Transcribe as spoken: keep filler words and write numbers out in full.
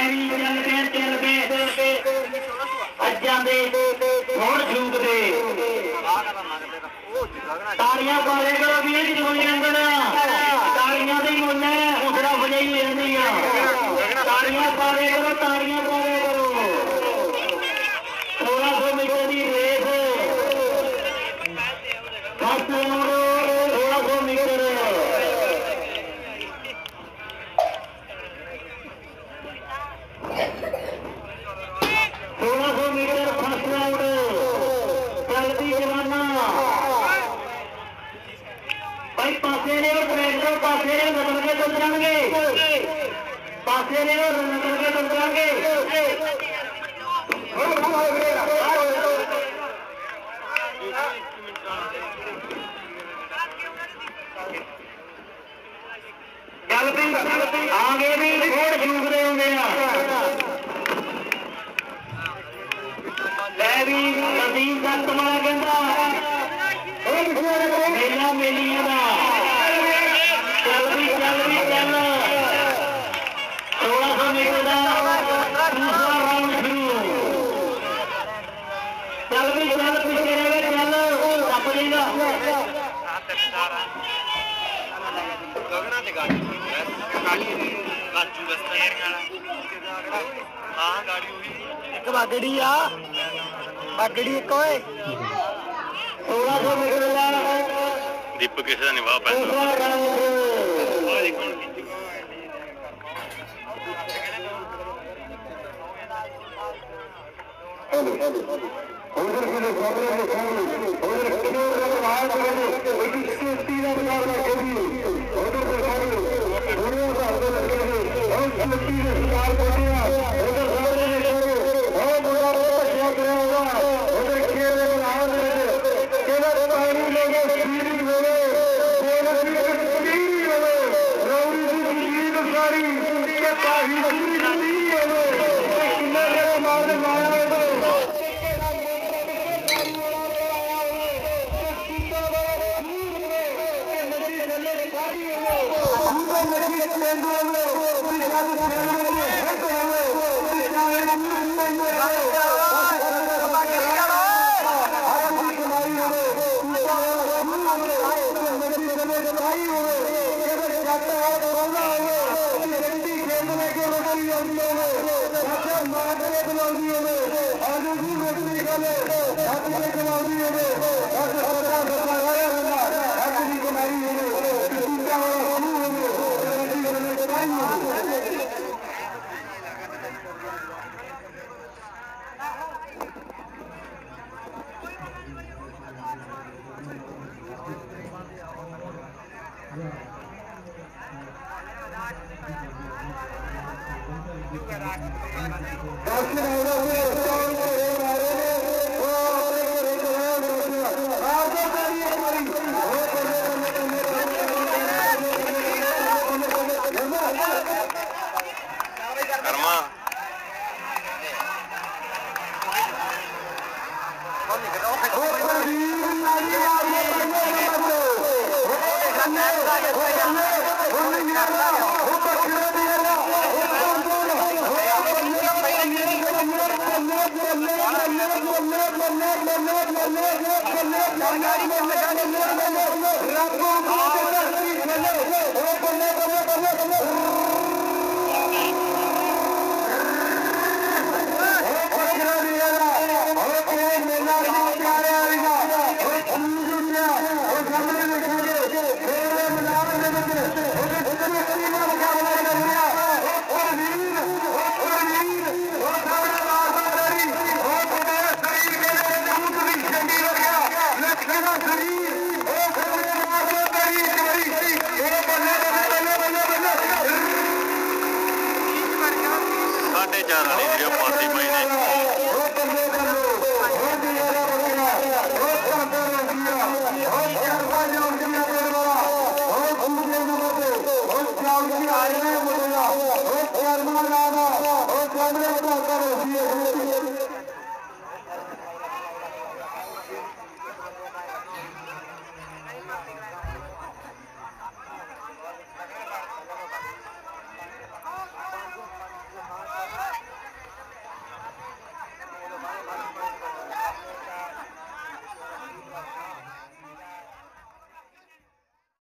ਵੀ ਚੱਲ ਪਏ ਚੱਲ ਪਏ ਅੱਜਾਂ ਦੇ ਹੁਣ ਛੂਕ ਦੇ ਤਾੜੀਆਂ ਪਾ ਦੇ ਕਰੋ ਵੀਰ ਜੋਈ ਰੰਗਣਾ ਤਾੜੀਆਂ ਦੇ ਮੁੱਲ ਹੌਸਲਾ ਵਜਾਈ ਰਹਿੰਦੀ ਆ ਤਾੜੀਆਂ ਪਾ ਦੇ ਕਰੋ ਤਾੜੀਆਂ ਪਾ ਦੇ ਕਰੋ ਸੋਲਾਂ ਸੌ ਮੀਟਰ ਦੀ ਰੇਸ ਫਸਟ ਨੰਬਰ ਸੋਲਾਂ ਸੌ ਮੀਟਰ सोलह सौ मीटर फर्स्ट राउंड चलती जमाना भाई पासे ने ट्रैक्टर पासे ने बदल के चल जाएंगे पासे ने बदल के चल जाएंगे आगे भी थोड़ झूक रहे होंगे भी नसीब दत्त वाला कहता मेला मेलिया का चल भी चल भी चल सोलह सौ मीटर का दूसरा राउंड शुरू चल भी चल पीछे रहे चल टप देगा एक बागड़ी आ बागड़ी एक होए सोलह सौ मीटर दीप किसी का निभा पैसा Oh,